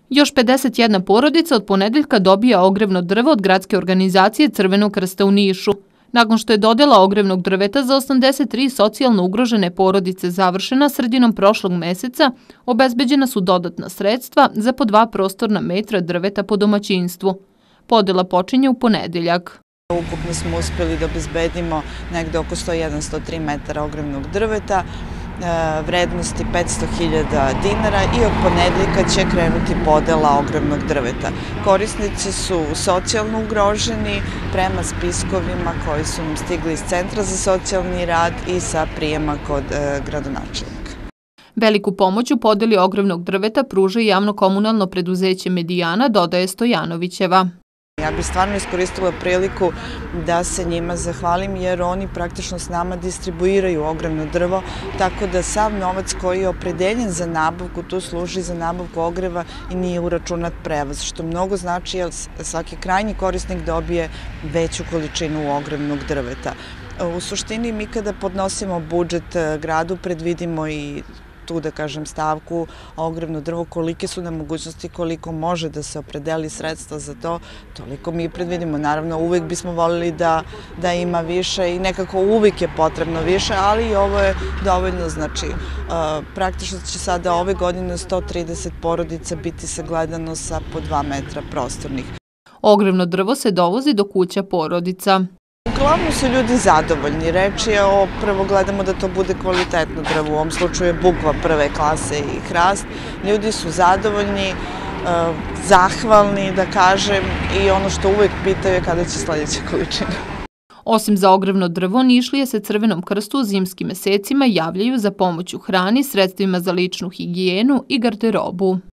Još 51 porodica od ponedeljka dobija ogrevno drvo od gradske organizacije Crvenog krsta u Nišu. Nakon što je dodela ogrevnog drveta za 83 socijalno ugrožene porodice završena sredinom prošlog meseca, obezbeđena su dodatna sredstva za po 2 prostorna metra drveta po domaćinstvu. Podela počinje u ponedeljak. Ukupno smo uspjeli da obezbedimo negde oko 101-103 metara ogrevnog drveta, vrednosti 500.000 dinara i od ponedeljka će krenuti podela ogrevnog drveta. Korisnici su socijalno ugroženi prema spiskovima koji su nam stigli iz Centra za socijalni rad i sa prijema kod gradonačelnika. Veliku pomoć u podeli ogrevnog drveta pruža i javno-komunalno preduzeće Medijana, dodaje Stojanovićeva. Ja bih stvarno iskoristila priliku da se njima zahvalim jer oni praktično s nama distribuiraju ogrevno drvo, tako da sav novac koji je opredeljen za nabavku, tu služi za nabavku ogreva i nije uračunat prevoz, što mnogo znači jer svaki krajnji korisnik dobije veću količinu ogrevnog drveta. U suštini mi kada podnosimo budžet gradu predvidimo i tu da kažem stavku ogrevno drvo, kolike su nam mogućnosti, koliko može da se opredeli sredstva za to, toliko mi predvidimo. Naravno, uvek bismo voljeli da ima više i nekako uvek je potrebno više, ali i ovo je dovoljno, znači praktično će sada ove godine 130 porodica biti sagledano sa po 2 metra prostornih. Ogrevno drvo se dovozi do kuća porodica. Uglavnom su ljudi zadovoljni, reč je o, prvo gledamo da to bude kvalitetno drvo, u ovom slučaju je bukva prve klase i hrast, ljudi su zadovoljni, zahvalni da kažem i ono što uvek pitaju je kada će sljedeća količina. Osim za ogrevno drvo, Nišlije se Crvenom krstu u zimskim mesecima javljaju za pomoć u hrani, sredstvima za ličnu higijenu i garderobu.